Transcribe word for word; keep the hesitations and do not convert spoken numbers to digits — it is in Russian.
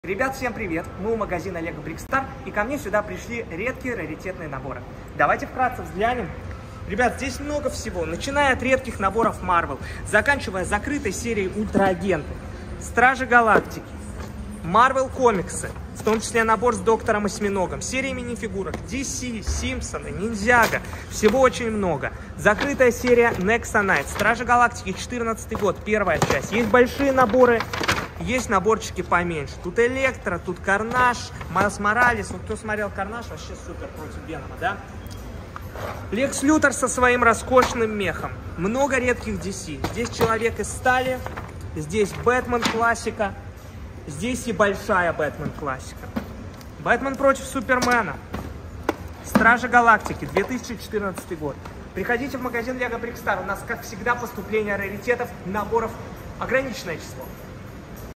Ребят, всем привет! Мы у магазина Lego Brickstar, и ко мне сюда пришли редкие раритетные наборы. Давайте вкратце взглянем. Ребят, здесь много всего, начиная от редких наборов Marvel, заканчивая закрытой серией Ультраагенты, Стражи Галактики, Marvel комиксы, в том числе набор с Доктором Осьминогом, серия мини-фигурок, ди си, Симпсоны, Ниндзяго, всего очень много. Закрытая серия Nexa Knight, Стражи Галактики, четырнадцатый год, первая часть. Есть большие наборы. Есть наборчики поменьше. Тут Электро, тут Карнаж, Майлз Моралес. Вот кто смотрел Карнаж, вообще супер против Венома, да? Лекс Лютер со своим роскошным мехом. Много редких ди си. Здесь Человек из стали, здесь Бэтмен классика, здесь и большая Бэтмен классика. Бэтмен против Супермена. Стражи Галактики, две тысячи четырнадцатый год. Приходите в магазин Lego Brickstar. У нас, как всегда, поступление раритетов, наборов ограниченное число.